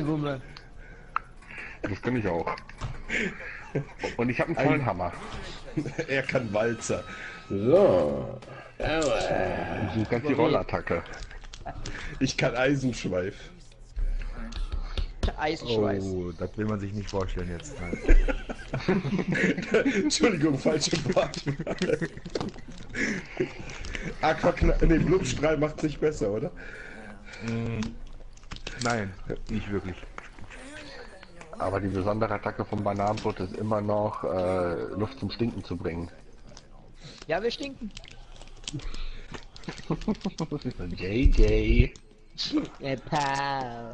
Wumme. Das kann ich auch. Und ich habe einen tollen Hammer. Er kann Walzer. So. Ich suche ganz die Rollattacke. Ich kann Eisenschweif. Eisenschweiß. Oh, das will man sich nicht vorstellen jetzt. Entschuldigung, falsche Wortwahl. Nee, Blutstrahl macht sich besser, oder? Nein, nicht wirklich. Aber die besondere Attacke vom Bananenbrot ist immer noch Luft zum Stinken zu bringen. Ja, wir stinken. JJ. Pau.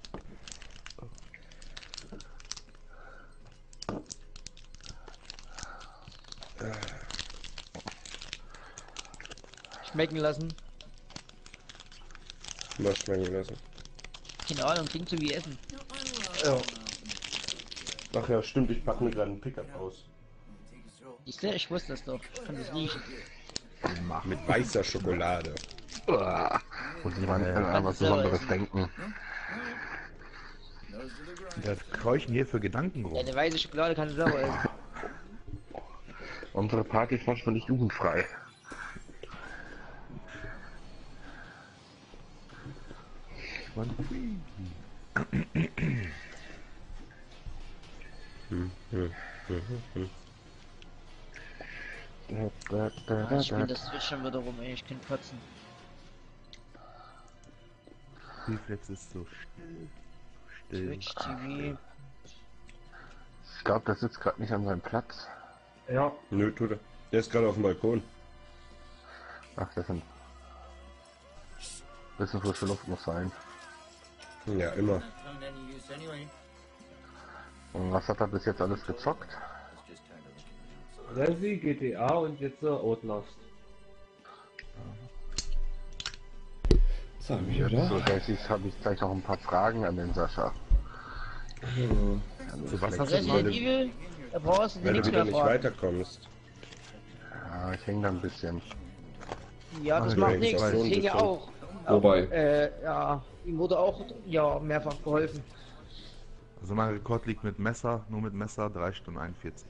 Schmecken lassen. Mal schmecken lassen. Keine Ahnung, klingt so wie Essen. Ja. Ach ja, stimmt, ich packe mir gerade einen Pickup aus. Ich wusste das doch. Ich kann das riechen. Mit weißer Schokolade. Muss ich mal an was Besonderes denken. Das kräuchen hier für Gedanken rum. Ja, eine weiße Schokolade kann du selber essen. Unsere Party ist fast nicht jugendfrei. Ich spiele das Switch schon wieder rum, ey. Ich kann kotzen. Reflex ist so still. Twitch TV. Ich glaube, der sitzt gerade nicht an seinem Platz. Ja. Nö, tut er. Der ist gerade auf dem Balkon. Ach, das sind... Bisschen frische Luft muss sein. Ja, immer. Und was hat er bis jetzt alles gezockt? Resi, GTA und jetzt Outlast. Sag mich, Jetzt oder? so Daisies habe ich gleich noch ein paar Fragen an den Sascha. So, was hast du Resident gerade? Evil, da brauchst du Wenn du nichts wieder mehr nicht fragen. weiterkommst. Ja, ich hänge da ein bisschen. Ja, das Ah, macht ja, nichts. so Das ein ging ja bisschen. auch. Wobei? Ja, ihm wurde auch ja mehrfach geholfen. Also mein Rekord liegt mit Messer, nur mit Messer 3 Stunden 41.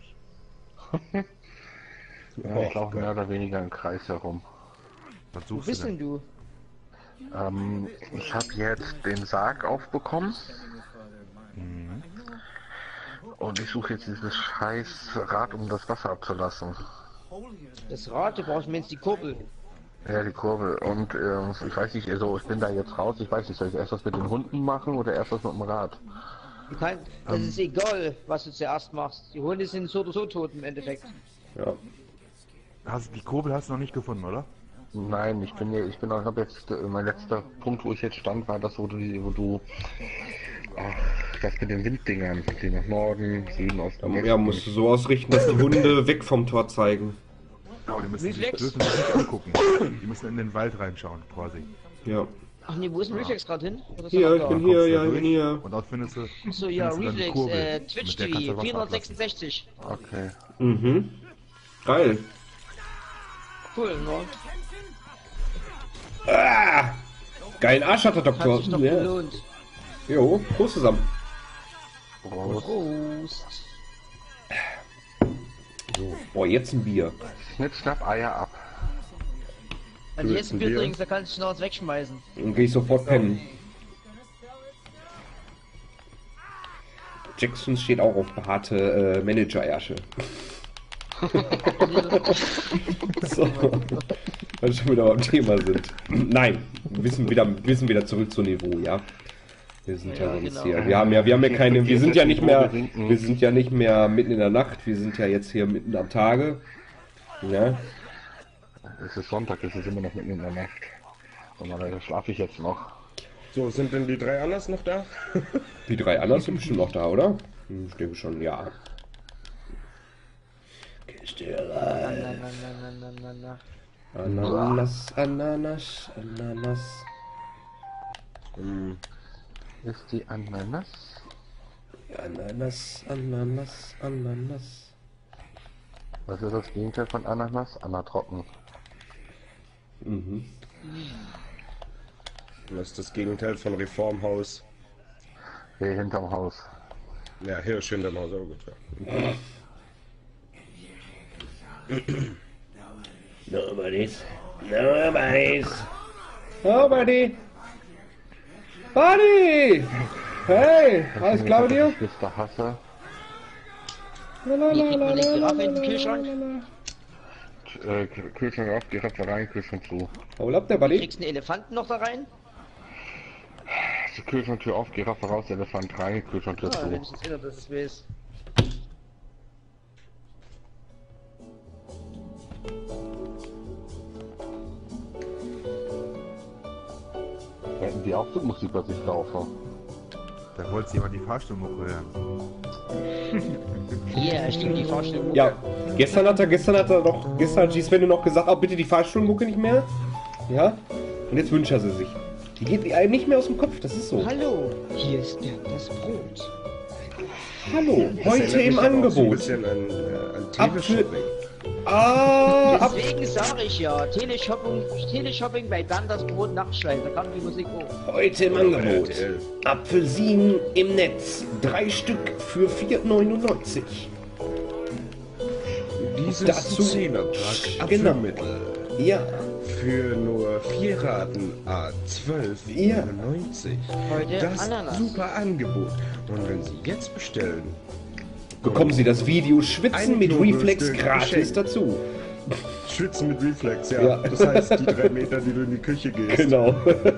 Ja, ich laufe mehr oder weniger im Kreis herum. Was Wo suchst bist du denn denn? du? Ich habe jetzt den Sarg aufbekommen. Mhm. Und ich suche jetzt dieses scheiß Rad, um das Wasser abzulassen. Das Rad, du brauchst mir jetzt die Kurbel. Ja, die Kurve. Und ich weiß nicht, also ich bin da jetzt raus. Ich weiß nicht, soll ich erst was mit den Hunden machen oder erst was mit dem Rad? Du kannst, das ist egal, was du zuerst machst. Die Hunde sind so oder so tot im Endeffekt. Ja. Die Kurbel hast du noch nicht gefunden, oder? Nein, ich habe jetzt, mein letzter Punkt, wo ich jetzt stand, war das, wo du das mit den Winddingern, die nach Norden, Süden, Osten, Westen. Ja, musst du so ausrichten, dass die Hunde weg vom Tor zeigen. Genau, die müssen sich, Reflex? dürfen sich nicht angucken. Die müssen in den Wald reinschauen, quasi. Ja. Ach nee, wo ist ein Reflex gerade hin? Oder ist Hier, er ich noch bin da? hier, Kommst du ja, da ich bin durch hier. Und dort findest du... So, ja, findest du dann die Reflex, Kurbel, Twitch mit der kannst du TV, Wasser ablassen. 466. Okay. Mhm. Geil. Cool, ne? Ah! Geilen Arsch hat der Hat Doktor. sich doch Ja. gelohnt. Jo, Prost zusammen. Prost. Prost. So. Boah, jetzt ein Bier. Schnipp, schnapp, Eier ab. Wenn du jetzt ein Bier Bier? trinkst, dann kannst du schnell was wegschmeißen. Dann geh ich sofort pennen. Jackson steht auch auf behaarte Manager-Ärsche. So. Weil wir schon wieder beim Thema sind. Nein, wir sind wieder zurück zu Niveau, ja. Wir sind ja, Ja, sonst genau. hier. Wir haben ja keine, wir sind ja nicht mehr mitten in der Nacht, wir sind ja jetzt hier mitten am Tage. Ja. Es ist Sonntag, es ist immer noch mitten in der Nacht. Und dann schlafe ich jetzt noch. So, sind denn die drei Annas noch da? Die drei Annas sind bestimmt noch da, oder? Ich denke schon, ja. Ananas, Ananas, Ananas. Ist die Ananas? Ananas, Ananas, Ananas. Was ist das Gegenteil von Ananas? Anatrocken. Das ist das Gegenteil von Reformhaus. Hier hinterm Haus. Ja, Hirsch hinterm Haus, auch gut. Nobody's. Nobody. Buddy! Hey, alles klar mit dir? Ich da hasse. Wie kriegt man die Giraffe in den Kühlschrank? Kühlschrank auf, Giraffe rein, Kühlschrank zu. Hol ab, der Buddy. Kriegst du einen Elefanten noch da rein? Die Kühlschranktür auf, Giraffe raus, Elefant rein, Kühlschranktür Ah, wenn zu. ich jetzt erinnere, dass es weiß. Hätten die auch so Musik bei sich laufen. Da wollte jemand die Fahrstuhlmucke hören. Yeah, ich liebe die Fahrstuhlmucke. Ja, gestern hat gestern hat Sven noch gesagt, oh, bitte die Fahrstuhlmucke nicht mehr. Ja, und jetzt wünscht er sie sich. Die geht einem nicht mehr aus dem Kopf, das ist so. Hallo, hier ist das Brot. Hallo, heute im Ein Angebot. bisschen an Apfel. Teleshopping. Deswegen sage ich ja, Teleshopping bei dann das Brot nachschleifen, da kam die Musik hoch. Heute im Angebot. RTL. Apfelsinen im Netz. 3 Stück für 4,99. Dieses Dazu- 10er-Pack Genau. Apfelmittel Ja, für nur 4 Raten a 12,99. Heute Das Ananas. super Angebot. Und wenn Sie jetzt bestellen, bekommen Sie das Video Schwitzen Ein mit Klobürste Reflex gratis geschenkt. dazu. schwitzen mit Reflex, ja. Ja. Das heißt, die 3 Meter, die du in die Küche gehst. Genau.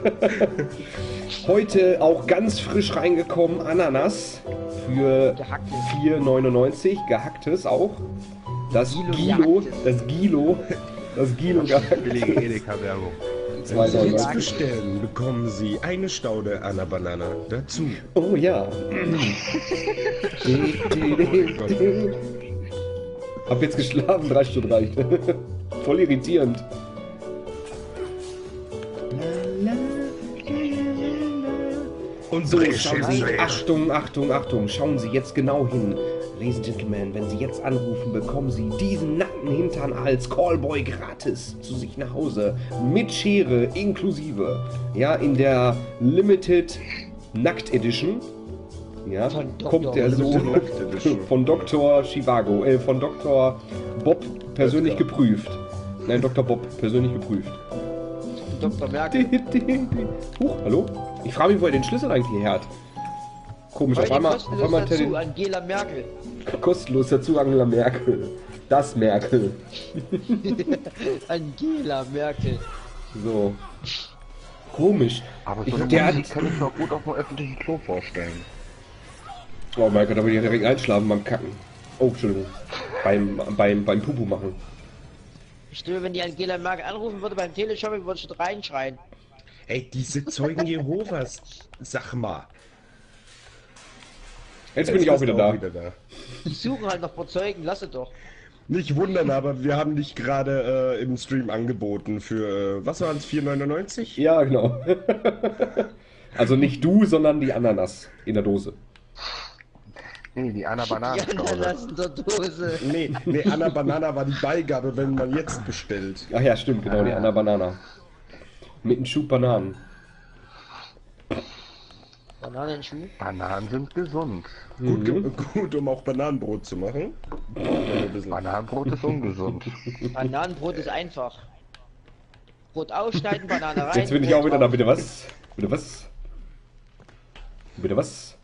Heute auch ganz frisch reingekommen Ananas für Gehacktes. 4,99. Gehacktes auch. Das Gilo Gilo gehacktes. Billige Edeka-Werbung. Wenn Sie jetzt 2,99. bestellen, bekommen Sie eine Staude Anna Banana dazu. Oh ja. Hab jetzt geschlafen, 3 Stunden reicht. Voll irritierend. Und So, schauen Sie, Achtung, Achtung, Achtung, schauen Sie jetzt genau hin. Ladies and Gentlemen, wenn Sie jetzt anrufen, bekommen Sie diesen nackten Hintern als Callboy gratis zu sich nach Hause. Mit Schere inklusive. Ja, in der Limited Nackt Edition. Ja, Von Dr. kommt der so Limited Nackt Edition. von Dr. Chivago, von Dr. Bob persönlich geprüft. Nein, Dr. Bob persönlich geprüft. Dr. Merkel. Huch, hallo? Ich frage mich, wo er den Schlüssel eigentlich her hat. Komisch, auf Heute einmal kostenlos hat er dazu, den Angela Merkel. kostenlos dazu Angela Merkel. Das Merkel. Angela Merkel. So. Komisch. Aber Ich- so eine der Musik hat- kann ich mir auch gut auf dem öffentlichen Klo vorstellen. Oh mein Gott, da würde ich ja direkt einschlafen beim Kacken. Oh, Entschuldigung. Beim Pupu machen. Ich glaube, wenn die Angela Merkel anrufen würde beim Teleshopping, würde ich schon reinschreien. Ey, diese Zeugen Jehovas, sag mal. Jetzt bin ich auch wieder da. Die suchen halt noch Zeugen, lasse doch. Nicht wundern, aber wir haben dich gerade im Stream angeboten für, was waren es, 4,99? Ja, genau. Also nicht du, sondern die Ananas in der Dose. Nee, die Anna Die Bananenstaude. Ananas in der Dose. Nee, Anna Banana war die Beigabe, wenn man jetzt bestellt. Ach ja, stimmt, genau, die Anna Banana. Mit einem Schub Bananen. Bananenschuh. Bananen sind gesund. Gut, um auch Bananenbrot zu machen. Ein bisschen. Bananenbrot ist ungesund. Bananenbrot ist einfach. Brot ausschneiden, Banane rein. Jetzt bin ich Brot auch wieder da. drauf. Bitte was? Bitte was? Bitte was?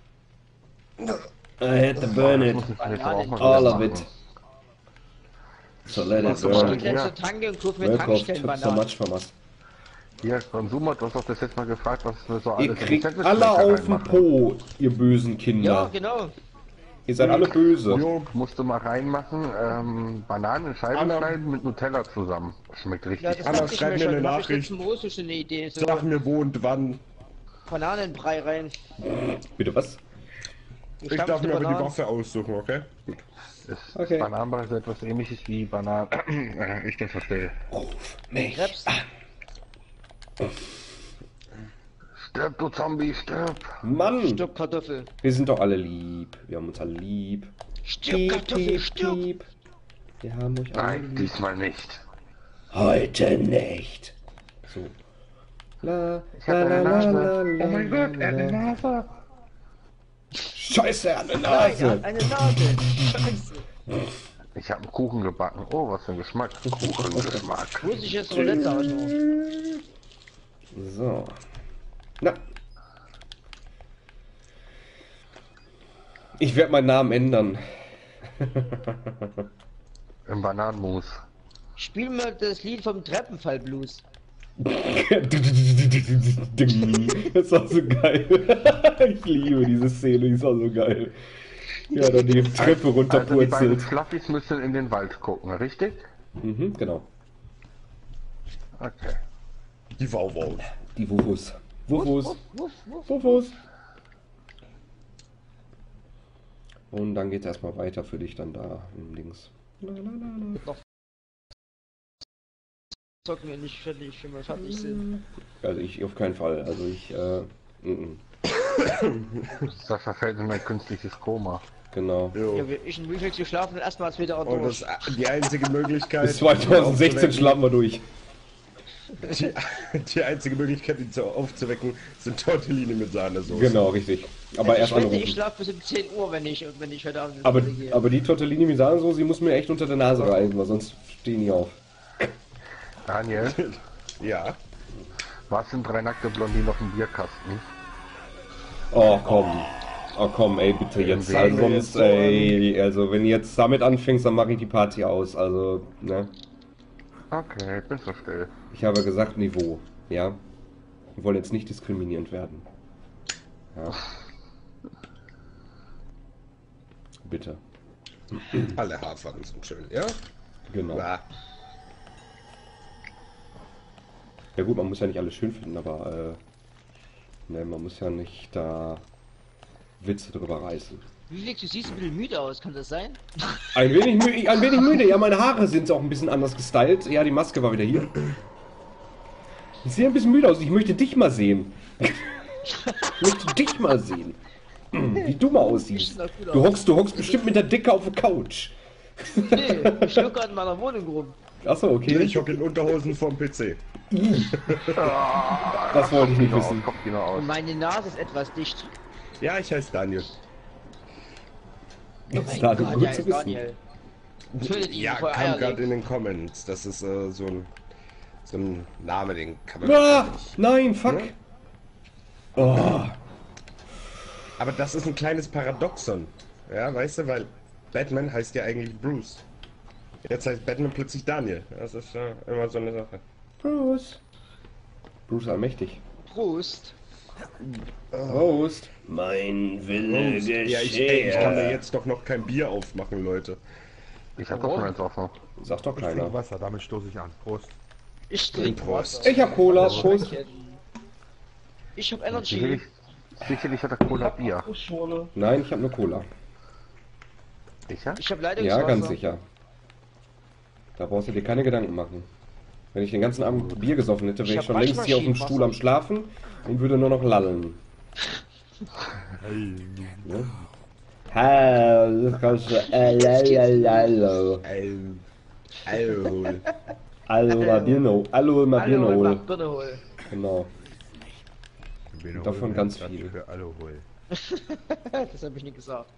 I had to burn it. Muss ich vielleicht auch mal All wieder of it. machen. So let it Ich geh burn. gleich Ja. zur Tanke und kauf mir Work off Tankstellen took so Bananen. much from us. Hier, Konsumer, du hast auch das letzte Mal gefragt, was wir so Ihr alles in kriegt den alle Sandwichmaker auf den reinmachen. Po, ihr bösen Ja, Kinder. genau. Ihr seid alle böse. Jo, Musst du mal reinmachen, Bananen in Scheiben Anna. schneiden mit Nutella zusammen. Schmeckt Ja, richtig. das Anna, dachte ich schreib mir mir schon. eine Da hab ich Nachricht. letzten Woche schon eine Idee. So sag mir wo und wann. Bananenbrei rein. Bitte was? Ich darf Gestampfte mir aber die Bananen. Waffe aussuchen, okay? Gut. Ist Okay. Bananenbrei ist etwas ähnliches wie Bananen. Ich das verstehe. Mich. Krebs. Stirb, du Zombie, stirb! Mann, Stück Kartoffel. wir sind doch alle lieb. Wir haben uns alle lieb. Stück Kartoffel, Stück. piep. Wir haben euch alle Nein, lieb. diesmal nicht. Heute nicht. So. La, Ich hab eine Nase. Oh mein Gott, eine Nase. Scheiße, er hat eine Nein, er Nase. hat eine Nase. Scheiße. Ich habe einen Kuchen gebacken. Oh, was für ein Geschmack. Kuchengeschmack. Muss ich jetzt Roulette ausmachen? So. Na. Ich werde meinen Namen ändern. Im Bananenmus. Spiel mal das Lied vom Treppenfall-Blues. Das war so geil. Ich liebe diese Szene, die ist auch so geil. Ja, dann die Treppe Also die beiden runterpurzelt. Fluffys müssen in den Wald gucken, richtig? Mhm, genau. Okay. Die Wauwau. Die Wufus. Wufus. Wuff, wuff. Wufus. Und dann geht's erstmal weiter für dich dann da links. Zocken wir nicht fertig, wenn wir fertig sind. Also ich auf keinen Fall. Also ich, Das verfällt in mein künstliches Koma. genau. Jo. Ja, ich und Reflex, wir schlafen erstmals wieder Und durch. das, die einzige Möglichkeit... Bis 2016 schlafen wir durch. Die einzige Möglichkeit, ihn aufzuwecken, sind Tortellini mit Sahnesoße. Genau, richtig. Aber erst ich wette, ich anrufen. schlafe bis um 10 Uhr, wenn ich heute Abend ins Aber, Bett gehe. aber die Tortellini mit Sahnesoße, die muss mir echt unter der Nase reiben, weil sonst stehen die auf. Daniel, Ja. was sind 3 nackte Blondinen auf dem Bierkasten? Oh, komm. Oh, komm, ey, bitte jetzt. Wenn Also wir sonst, jetzt ey, also wenn du jetzt damit anfängst, dann mache ich die Party aus. Also, ne? Okay, ich bin so still. Ich habe gesagt Niveau, ja? Wir wollen jetzt nicht diskriminierend werden. Ja. Bitte. Alle Haarfarben sind schön, ja? Genau. Ja. Ja gut, man muss ja nicht alles schön finden, aber ne, man muss ja nicht da Witze drüber reißen. Reflex, du siehst ein bisschen müde aus, kann das sein? Ein wenig müde, ja, meine Haare sind auch ein bisschen anders gestylt. Ja, die Maske war wieder hier. Ich sehe ein bisschen müde aus, ich möchte dich mal sehen. Ich möchte dich mal sehen. Wie du mal aussiehst. Du hockst bestimmt mit der Decke auf der Couch. Nee, ich schluck gerade in meiner Wohnung rum. Achso, okay. Ich hocke in Unterhosen vorm PC. Das wollte ich nicht wissen. Kommt die noch aus. Und meine Nase ist etwas dicht. Ja, ich heiße Daniel. Das ist gerade gut ja, zu ist wissen. Daniel. Tötet ihn, Ja, bevor er kam Eier gerade legt. in den Comments. Das ist so ein Name, den kann man Ah, nicht. nein, fuck. Ja? Oh, Aber das ist ein kleines Paradoxon. Ja, weißt du, weil Batman heißt ja eigentlich Bruce. Jetzt heißt Batman plötzlich Daniel. Das ist ja immer so eine Sache. Bruce. Bruce allmächtig. Prost. Prost. Mein Wille Ja, ich kann mir jetzt doch noch kein Bier aufmachen, Leute. Ich hab doch schon eins offen. Sagt doch Ich trinke keiner. Wasser, damit stoße ich an. Prost. Ich trinke Prost. Wasser. Ich hab Cola. Prost. Ich hab Energy. Sicherlich hat er Cola Bier. Nein, ich hab nur Cola. Sicher? Ich hab Leitungswasser. Ja, ganz sicher. Da brauchst du dir keine Gedanken machen. Wenn ich den ganzen Abend Bier gesoffen hätte, wäre Ich ich hab schon längst hier auf dem Waschmaschinenwasser. Stuhl am Schlafen und würde nur noch lallen. Ne? Hallo, Alkohol. Hallo, Mabirno. Hallo, Hallo, Mabirno. Birne hol. Genau. Davon ganz Stadt viel. Für Alkohol. Das hab ich nicht gesagt.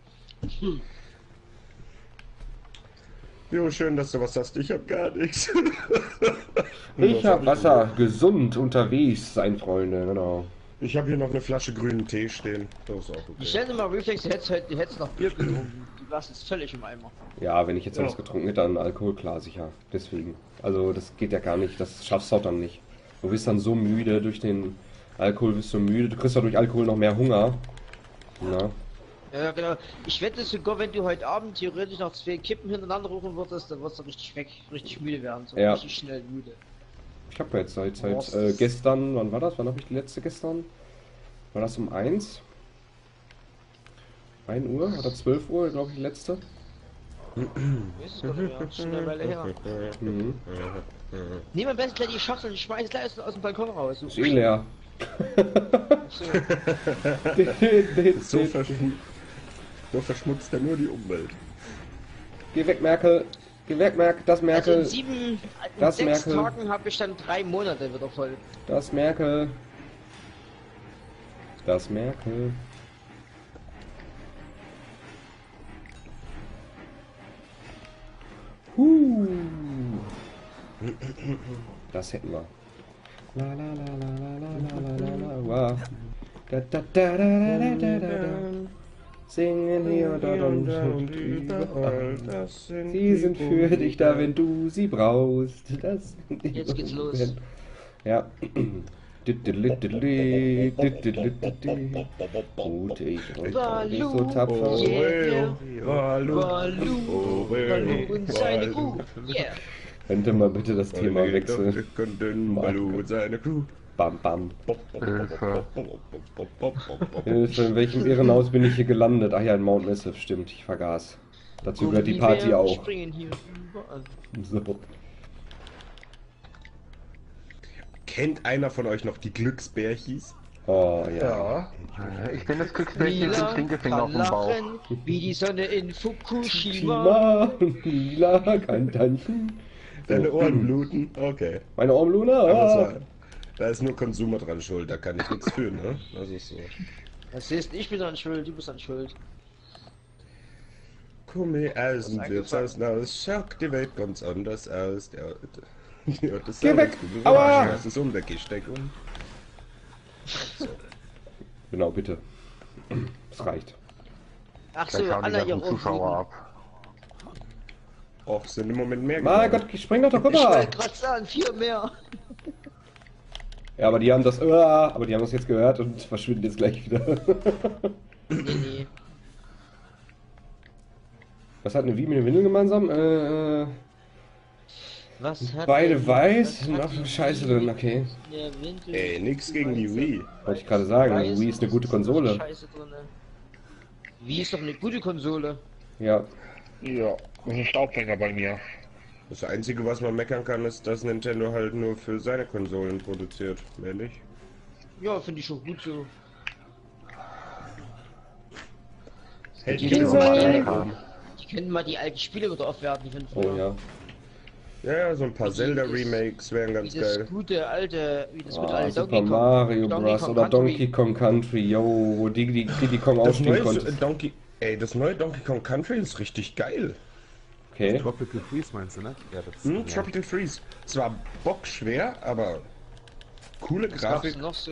Jo, schön, dass du was hast. Ich hab gar nichts. Ich hab Wasser. Gesund unterwegs sein, Freunde. Genau. Ich habe hier noch eine Flasche grünen Tee stehen. Das ist auch okay. Ich stell dir mal Reflex, du hättest noch Bier getrunken. Du warst jetzt völlig im Eimer. Ja, wenn ich jetzt alles getrunken hätte, dann Alkohol, klar, sicher. Deswegen. Also, das geht ja gar nicht. Das schaffst du auch dann nicht. Du bist dann so müde durch den Alkohol, bist du müde. Du kriegst ja durch Alkohol noch mehr Hunger. Na? Ja, genau. Ich wette sogar, wenn du heute Abend theoretisch noch 2 Kippen hintereinander rufen würdest, dann wirst du richtig müde werden. So Ja. richtig schnell müde. Ich habe jetzt seit Was? gestern, wann war das? Wann habe ich die letzte gestern? War das um 1? 1 Uhr oder 12 Uhr, glaube ich, die letzte? Ist es gar nicht mehr. Schon eine Weile her. Mhm. Nimm am besten gleich die Schachtel und schmeiß gleich aus dem Balkon raus. Ist eh leer. So. So verschmutzt er nur die Umwelt. Geh weg, Merkel. Geh weg, Merkel. Das Also Merkel. in Das 6 Merkel. Tagen habe ich dann 3 Monate wieder voll. Das Merkel. Das Merkel. Das hätten wir. La la la la la la la la la. Da da da da da da da da. Singen hier und dort und überall. Sie sind für dich da, wenn du sie brauchst. Das Jetzt geht's los. Ja. Mutig und Balu, so tapfer. yeah, Balu, Balu und seine Crew, yeah. Könnte mal bitte das Thema wechseln? Balu und seine Crew. Bam, bam. Hilfe. Hilfe, in welchem Irrenhaus bin ich hier gelandet? Ach ja, in Mount Massive, stimmt, ich vergaß. Dazu gehört die Party Gummibären auch. springen hier überall. So. Kennt einer von euch noch die Glücksbärchis? Oh ja. Ja. Ich bin das Glücksbärchen mit dem Stinkefinger auf dem Bauch. lachen, wie die Sonne in Fukushima. Lila kann tanzen. Deine Ohren bluten? Okay. Meine Ormluna? Aber da ist nur Konsumer dran schuld, da kann ich nichts für, ne? Das ist so. Das heißt, ich bin dran schuld, du bist dran schuld. Kumme Eisen wird's aus, schaut die Welt ganz anders aus. Ja, das Geh weg! Aua! Aua! Das ist weggesteckt. Genau, bitte. Es reicht. Ach so, Vielleicht hauen die alle ihre ganzen Zuschauer Ohren. ab. Och, sind im Moment mehr Mein geworden. Gott, spring doch Ich rüber! wollte gerade sagen, 4 mehr. Ja, aber die haben das, aber die haben das jetzt gehört und verschwinden jetzt gleich wieder. Nee. Was hat eine Wie mit den Windeln gemeinsam? Was hat Beide der- weiß, was hat noch die Scheiße Wii drin, okay. in der Windel- Ey, nix gegen die Wii. Wollte ich gerade sagen, Weiß, die Wii ist eine gute Konsole. Scheiße drin. Wii ist doch eine gute Konsole. Ja. Ja, das ist ein Staubfänger bei mir. Das Einzige, was man meckern kann, ist, dass Nintendo halt nur für seine Konsolen produziert. Mehr nicht. Ja, finde ich schon gut so. Hält Die die können, Diese- mal die können mal die alten Spiele wieder aufwerten, die von Oh früher. ja. Ja, so ein paar Zelda-Remakes wären Wie ganz das geil. gute alte, wie das gute Ah, alte Super Mario Donkey Bros. Kong oder Country. Donkey Kong Country, yo, wo Diddy Kong Das aufstehen neue konnte. das neue Donkey Kong Country ist richtig geil. Okay. Tropical Freeze meinst du, ne? Ja, das Hm, Tropical Freeze. Zwar bockschwer, aber coole Was machst Grafik. du noch so?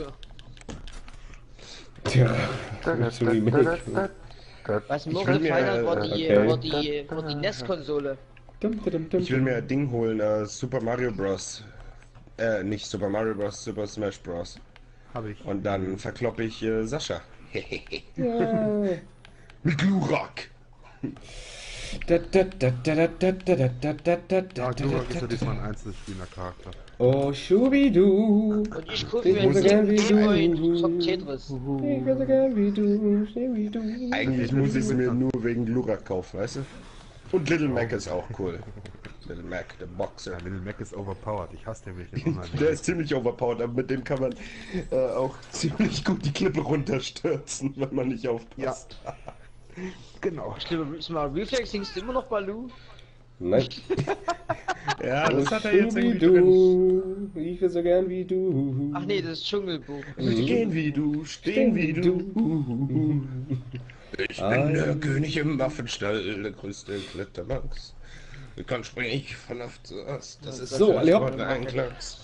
Tja, so Remake. Was mir Ich auch will mir, gefallen hat, war okay. die NES-Konsole. Ich will mir Ding holen, Super Mario Bros. Nicht Super Mario Bros, Super Smash Bros. habe ich. Und dann verkloppe ich Sascha. Ja. Mit Glurak. Da, da, da, da, da, da, da, da, da, da, Ja, da, Glurak ist ja da, diesmal ein einzelspielender Charakter. Oh, Schubidu. Und ich gucke Ich mir bin so gern wie den neuen du. Top Tetris. Ich bin so gern wie du, wie du. Eigentlich muss ich es mir nur wegen Glurak kaufen, weißt du? Und Little Mac ist auch cool. Little Mac, der Boxer. Ja, Little Mac ist overpowered. Ich hasse den wirklich unheimlich. Der ist ziemlich overpowered, aber mit dem kann man auch ziemlich gut die Klippe runterstürzen, wenn man nicht aufpasst. Genau. Mal Reflex, singst du immer noch Baloo? Nein. Ja, Oh, das hat er jetzt irgendwie drin. Schubidu. Ich bin so gern wie du. Ach nee, das ist Dschungelbuch. Gehen wie du, stehen wie du. Ich bin der König im Waffenstall, der größte Klettermax. Ich kann springen von Oft zu Ost. Das ist So, alle hopp. ein Klacks.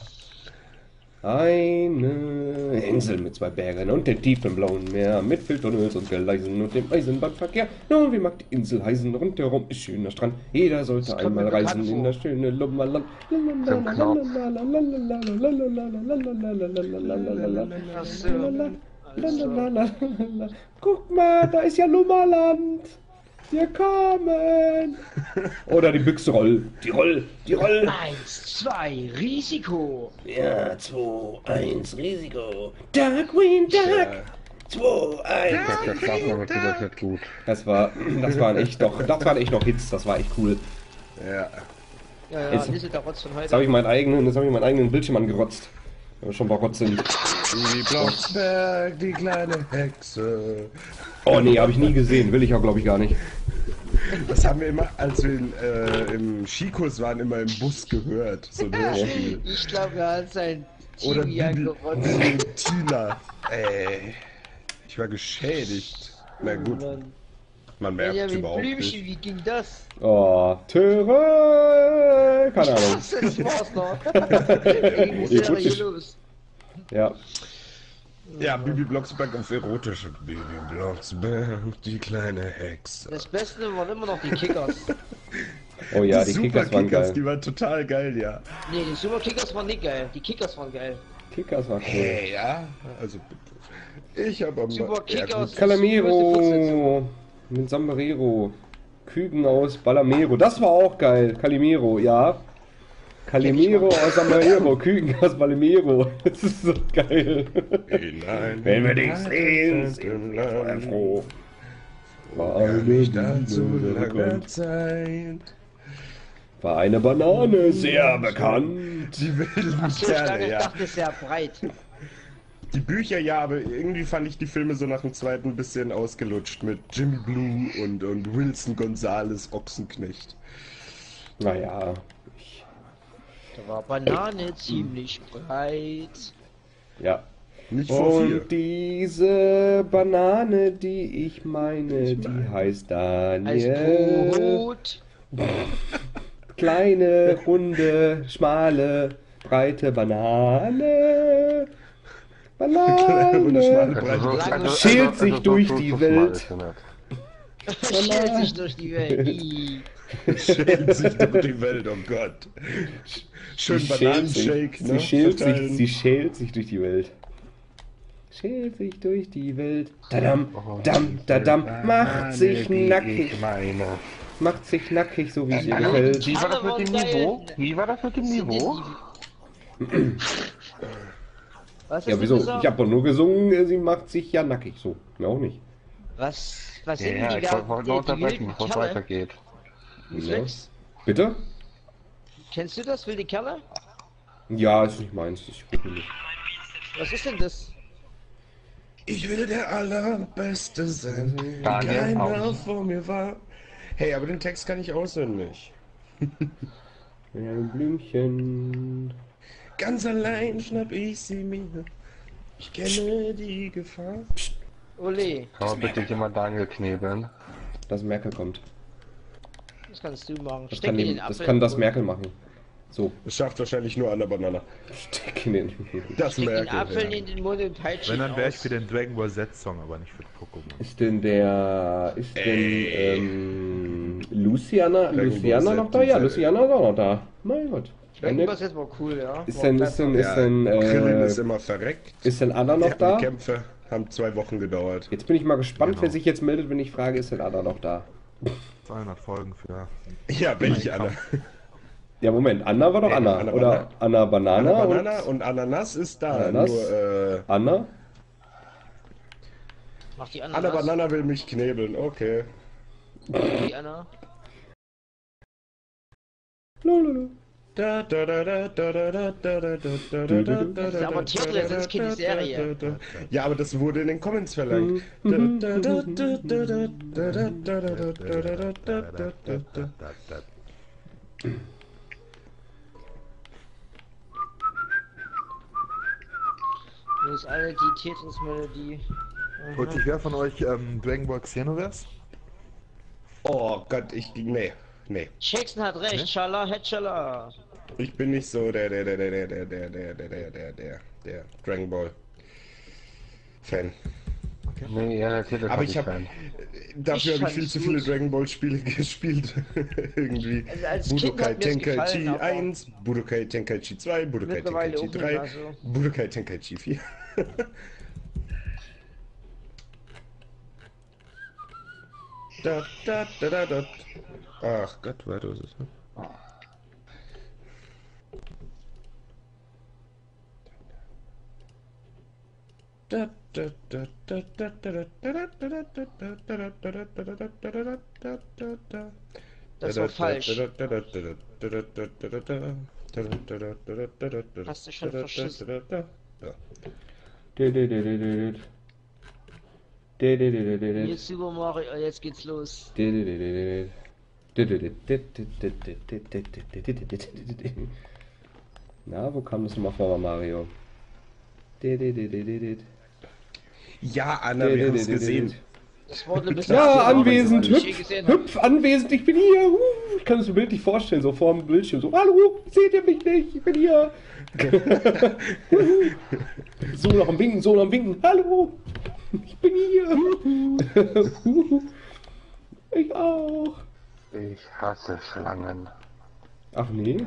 Eine Insel mit 2 Bergen und dem tiefen blauen Meer, mit Wildtunnels und Gleisen und dem Eisenbahnverkehr. Nun, wie mag die Insel heißen? Rundherum ist schöner Strand. Jeder sollte Das kommt einmal mir bekannt reisen in vor. das schöne Lummerland. Guck mal, da ist ja Lummerland. Wir kommen. Oder die Büchse roll. Die roll. 1, 2, Risiko. Ja, 2, 1, Risiko. Darkwing Duck. 2, 1. Der Schlafmoment ist nicht gut. Das waren echt noch Hits, das war echt cool. Ja. Ja, Jetzt- Lisse der Rotz von Jetzt habe heute. ich meinen eigenen Bildschirm angerotzt. Wenn wir schon bei Rotz sind. Die Blocksberg, die kleine Hexe. Oh nee, habe ich nie gesehen, will ich auch glaube ich gar nicht. Das haben wir immer, als wir im Skikurs waren, immer im Bus gehört. So ein Hörspiel. Ich glaube, er hat sein Oder Tibi angerotzt. Tina. Ey. Ich war geschädigt. Na gut. Mann. Man merkt Benjamin überhaupt Blümchen, nicht. wie ging das? Oh, Töre! Keine Ahnung. Das war's noch. Ging die Serie Erotisch. los. Ja. Ja, Bibi Blocksberg auf erotische. Bibi Blocksberg, die kleine Hexe. Das Beste waren immer noch die Kickers. Oh ja, die Super Kickers waren geil. Die waren total geil, ja. Nee, die Super Kickers waren nicht geil. Die Kickers waren geil. Kickers war cool. Hey, ja. Also bitte. Ich habe am Super ja, Kickers. gut. Calamero mit Sombrero. Küken aus Balamero. Das war auch geil. Calimero, ja. Calimero aus Sombrero. Küken aus Balamero. Das ist so geil. Wenn wir dich sehen, sind wir froh. War Nicht allzu langer Zeit. War eine Banane sehr bekannt. Die wilden Ach so, ich Kerle, ja. dachte sehr breit. Die Bücher ja, aber irgendwie fand ich die Filme so nach dem zweiten ein bisschen ausgelutscht mit Jimmy Blue und Wilson Gonzales Ochsenknecht. Naja. Da war Banane ziemlich breit. Ja. Nicht vor Und 4. diese Banane, die ich meine, die heißt Als Daniel. Brot. Kleine, runde, schmale, breite Banane. Banane. Schält sich durch die Welt. Schält sich durch die Welt. Ih. Schält sich durch die Welt, oh Gott. Schön Bananenshake, ne? Verteilen. Sie schält sich durch die Welt. Schält sich durch die Welt. Dadam, dam, dadam, macht sich nackig. Macht sich nackig, so wie sie gefällt. Wie war das mit dem Niveau? Wie war das mit dem Niveau? Was Ja, hast wieso? du gesagt? Ich habe doch nur gesungen, sie macht sich ja nackig, so. Mir auch nicht. Was sind Ja, die ich da? wollte nur unterbrechen, bevor es Kerle? weitergeht. Flex? Bitte? Kennst du das, wilde Kerle? Ja, ist nicht meins. Ich gucke nicht. Was ist denn das? Ich will der Allerbeste sein. Daniel, Keiner aus. vor mir war. Hey, aber den Text kann ich auswendig. Ein Blümchen. Ganz allein schnapp ich sie mir. Ich kenne die Gefahr. Ole, Kann man bitte jemand Daniel knebeln? Das Merkel kommt. das kannst du machen. Das Steck kann, in die, den das Apfel. kann das Merkel machen. So, Das schafft wahrscheinlich nur Anna Banana. steck in den. Das Steck den Merkel. Apfel Ja. in den Mund und peitsche Wenn, ihn dann wäre ich aus. für den Dragon Ball Z-Song, aber nicht für Pokémon. Ist denn der. Ist denn. Luciana Ball noch Z, da? Ja, diese- Luciana ist auch noch da. Mein Gott. Dragon Ball Z war cool, ja. Ist War denn. clever. Krillin ist immer verreckt. Ist denn Anna noch Ja, da? Die Kämpfe haben 2 Wochen gedauert. Jetzt bin ich mal gespannt, Genau. wer sich jetzt meldet, wenn ich frage, ist denn Anna noch da? 200 Folgen für... Ja, welche Anna? Ja, Moment, Anna war doch Anna. Anna Oder Anna Banana Anna Banana und und Ananas ist da. Ananas. Nur, Anna? Mach die Anna Ananas. Banana will mich knebeln, okay. Die Anna. Lololo. Da, da, da, da, da, da, da, da, da, da, da, da, da, ist aber Tiere, das ist keine Serie. Ja, aber das wurde in den Comments verlangt. Das ist alle die Tetris-Melodie. Holt sich wer von euch Dragon Ball Xenoverse? Oh Gott, nee. Jackson hat recht, Schala, Hetschala. Ich bin nicht so der Dragon Ball Fan. Nee, ja, natürlich Aber ich habe dafür Ich habe ich viel fand's zu viele gut. Dragon Ball Spiele gespielt. Irgendwie. Also als Kind Budokai hat mir's Tenkaichi gefallen, aber 1, Budokai Tenkaichi 2, Budokai mittlerweile Tenkaichi auch nicht 3, mehr so. Budokai Tenkaichi 4. Da. Ach Gott, weiter ist es. Ne? Das war falsch. Hast du schon verschissen. Ja. Jetzt Super Mario, jetzt geht's los. Na, wo kam das nochmal vor, Mario? Ja, Anna, wir haben es gesehen. Das war ein bisschen Ja, absurd, anwesend, was ich je gesehen hab. hüpf, anwesend, ich bin hier. Ich kann es mir bildlich vorstellen, so vor dem Bildschirm. So, hallo, seht ihr mich nicht? Ich bin hier. So noch am Winken, so noch am Winken. Hallo, ich bin hier. Ich auch. Ich hasse Schlangen. Ach nee.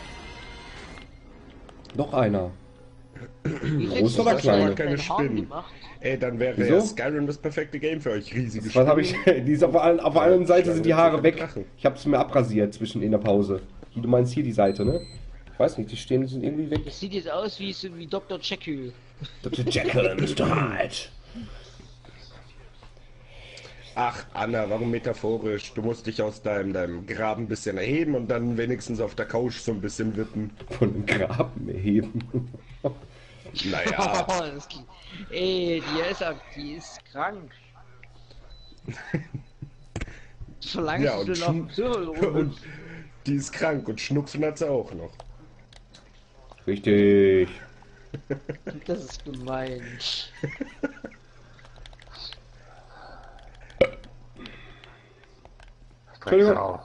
Noch einer. Wie Groß findest du oder das? kleine? Hat er Keine mit Haaren Spinnen. gemacht? Ey, dann wäre Wieso? ja Skyrim das perfekte Game für euch. Riesige Was habe ich? Die ist auf der anderen Seite sind die Haare weg. Drachen. Ich habe es mir abrasiert zwischen in der Pause. Du meinst hier die Seite, ne? Ich weiß nicht, die stehen sind irgendwie weg. Das sieht jetzt aus wie Dr. Jekyll. Dr. Jekyll und Mr. Hyde. Ach, Anna, warum metaphorisch? Du musst dich aus deinem Graben ein bisschen erheben und dann wenigstens auf der Couch so ein bisschen wippen. Von dem Graben erheben. Naja, Ey, die ist krank. Verlangst ja, du und, noch so? und die ist krank und Schnupfen hat sie auch noch. Richtig. Das ist gemein. Drecksau.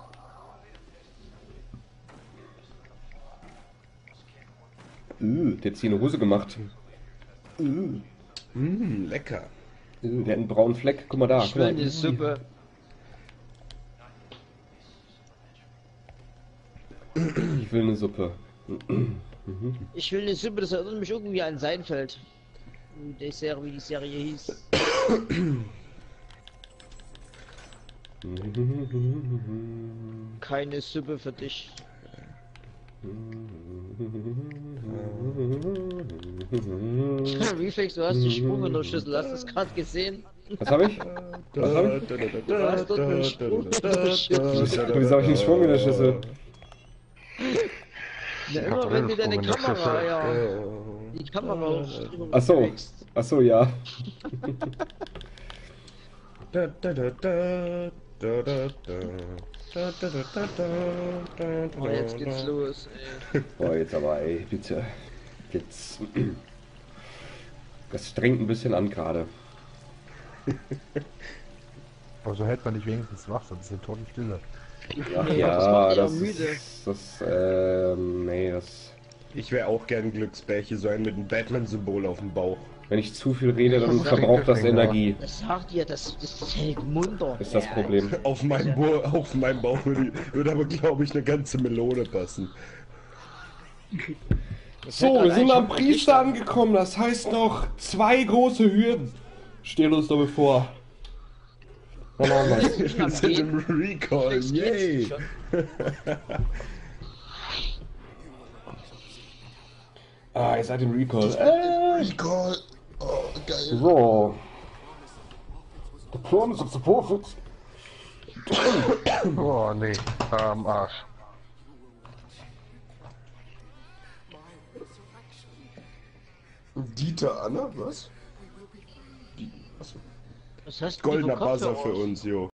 Der hat sich eine Hose gemacht. Lecker. Der hat einen braunen Fleck. Guck mal da. Ich Guck will mal. eine Suppe. Ich will eine Suppe. Ich will eine Suppe, das erinnert mich irgendwie an Seinfeld. Die Serie, wie die Serie hieß. Keine Suppe für dich. Wie fängst du hast einen Sprung in der Schüssel, hast du es gerade gesehen? Was habe ich? Was habe ich? Du hast dort einen Sprung in der Schüssel. Wieso habe ich einen Schwung in der Schüssel? Ja, immer wenn du deine Kamera, ja. Die Kamera drüber Ach so. bewegst. Ach so, ja. Oh, jetzt geht's los, ey. Oh, jetzt aber, ey, bitte. Jetzt. Das strengt ein bisschen an gerade. Aber so hält man dich wenigstens wach, sonst ist eine Totenstille. Ach Nee, ja, das macht eher das müde. ist, nee, das... Ich wäre auch gern Glücksbärchen, so ein mit einem Batman-Symbol auf dem Bauch. Wenn ich zu viel rede, dann Das verbraucht das ist Energie. Das sagt ihr, das hält munter. Ist das Problem. Auf meinem Bauch würde aber, glaube ich, eine ganze Melone passen. So, wir sind am Priester angekommen. Das heißt noch 2 große Hürden stehen uns da bevor. Dann haben wir's. Wir sind im Recall, yay! Ah, ihr seid im Recall. Recall! Oh, geil! So. The promise of the prophets. Oh nee, am Arsch. Dieter Anna, was? Was hast du Goldener für Kopfhörer Buzzer für auf? uns, jo.